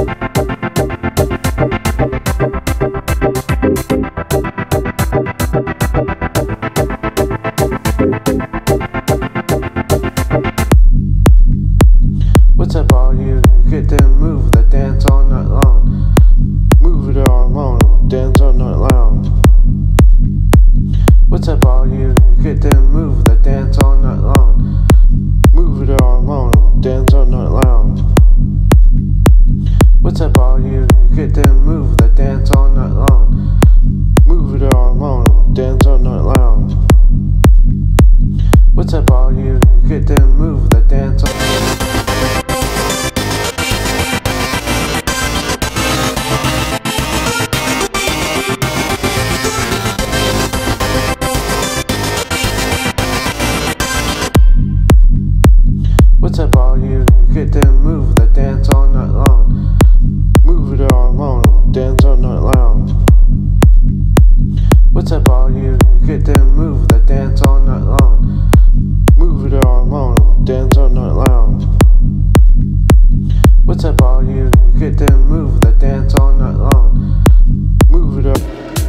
What's up, all you? Get them move, that dance all night long. Move it all on, dance all night long. What's up, all you? Get them move, that dance all night long. Move it all on, dance all night long. What's up, all you? Get them move, that dance all night long. Move it all on, dance all night long. What's up, all you? Get them move, that dance all night long. What's up, all you? Get them move, that dance all night long. Move it all on, dance all night long. What's up, all you? Get them move, that dance all night long. Move it all on, dance all night long. What's up, all you? Get them move, that dance all night long. Move it all.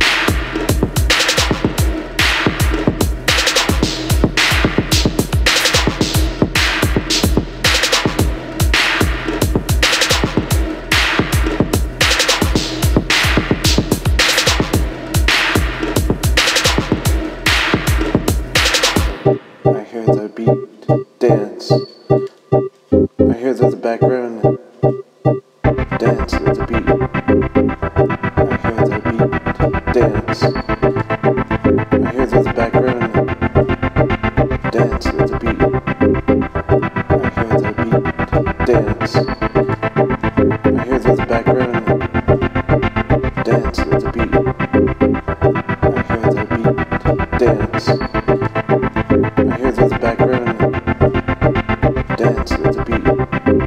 I hear the beat dance. I hear the background dance with the beat. I hear the beat dance. I hear the background dance with the beat. I hear the beat dance. I hear the background dance with the beat. I hear the beat dance. I hear the background dance with the beat.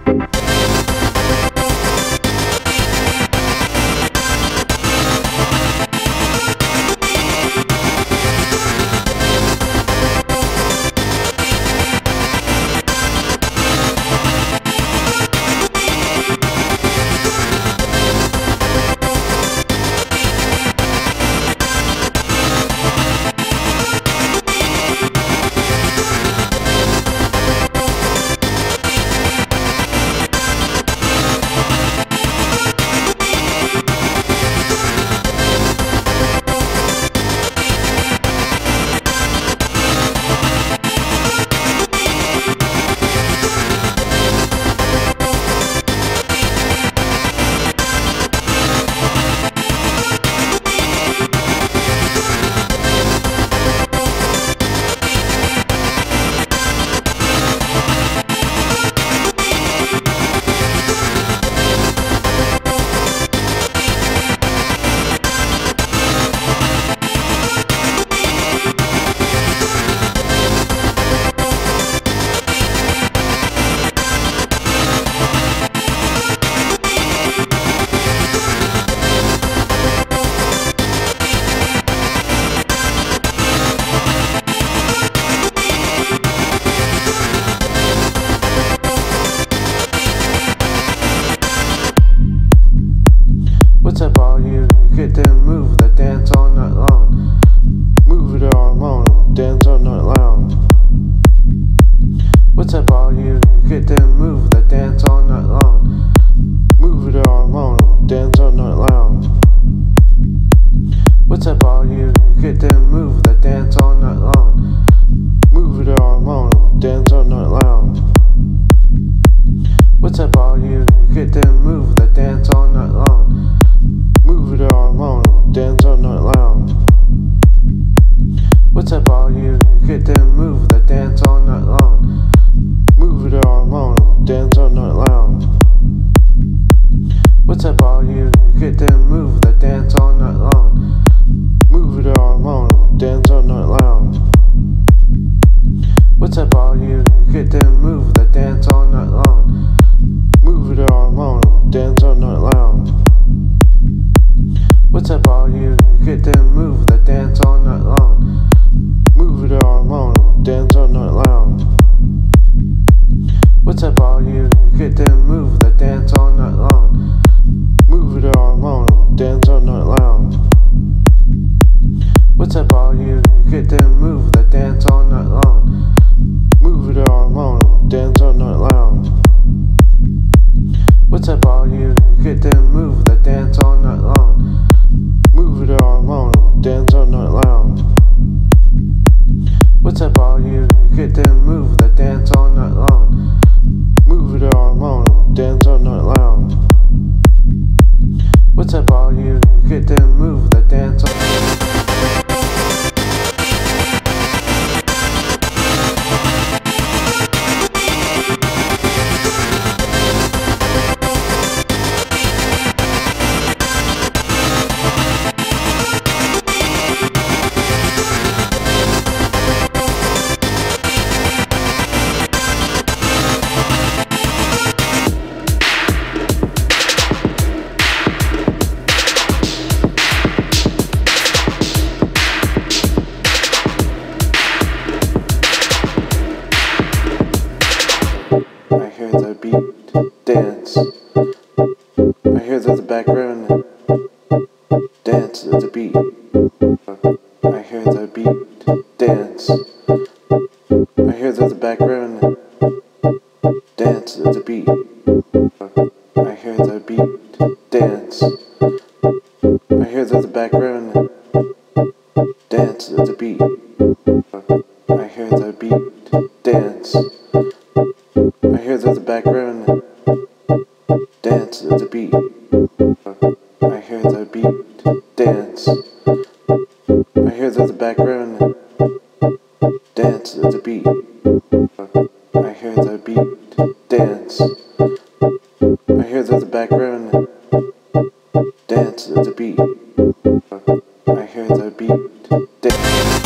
What's up, all you? Get them move, that dance all night long. Move it all on, dance all night long. What's up, all you? Get them move, that dance all night long. Move it all on, dance all night long. What's up, all you? Get them move, that dance all night long. Move it all on, dance all night long. What's up, all you? Get them move, that dance all night long. Move it all on, dance all night long. What's up, all you? Get them move, that dance all night long. Move it all on, dance all night long. What's up, all you? Get them move, that dance all night long. Move it all on, dance all night long. What's up, all you? Get them move, that dance all night long. Move it all on, dance all night long. What's up, all you? Get them move, that dance all night long. Move it all on, dance all night long. What's up, all you? What's up, all you? You get them move that dance all night long. Move it all on, dance all night long. What's up, all you? You get them move that dance all night long. Move it all on, dance all night long. What's up, all you? You get them move that dance all night long. I hear the beat, dance. I hear the background, dance to the beat. I hear the beat, dance. I hear the background, dance to the beat. I hear the beat, dance. I hear the background, dance to the beat. I hear the beat, dance. I hear the background, dance to the beat. I hear the beat, dance. I hear the background, dance to the beat. I hear the beat, dance. I hear the background, dance to the beat. I hear the beat, dance.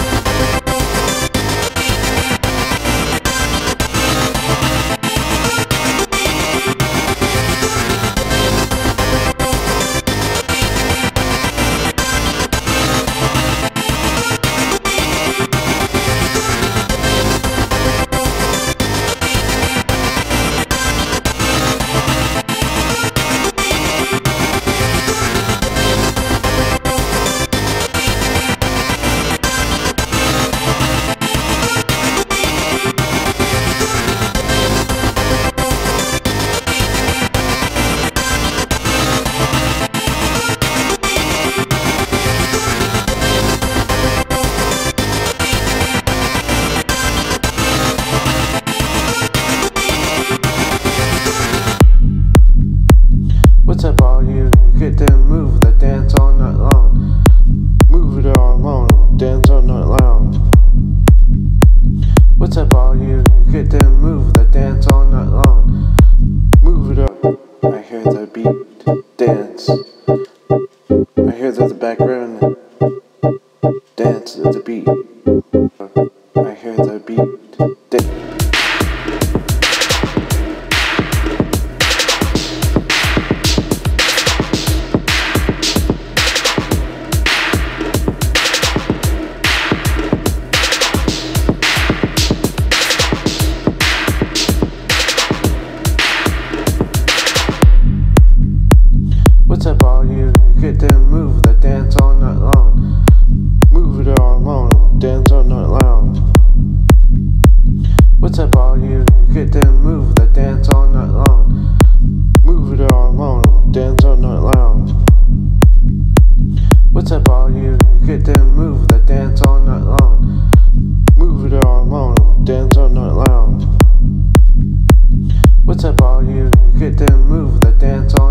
What's up, all you? You get them move that dance all night long. Move it all on, dance all night long. What's up, all you? You get them move that dance all night long. Move it up. I hear the beat, dance. I hear the background, dance to the beat. I hear the beat, dance. What's up, all you? You get them move that dance all night long. Move it all on, dance all night long. What's up, all you? You get them move that dance all night long. Move it all on, dance all night long. What's up, all you? You get them move that dance all night long. Move it all on, dance all night long. What's up, all you? You get them move that dance all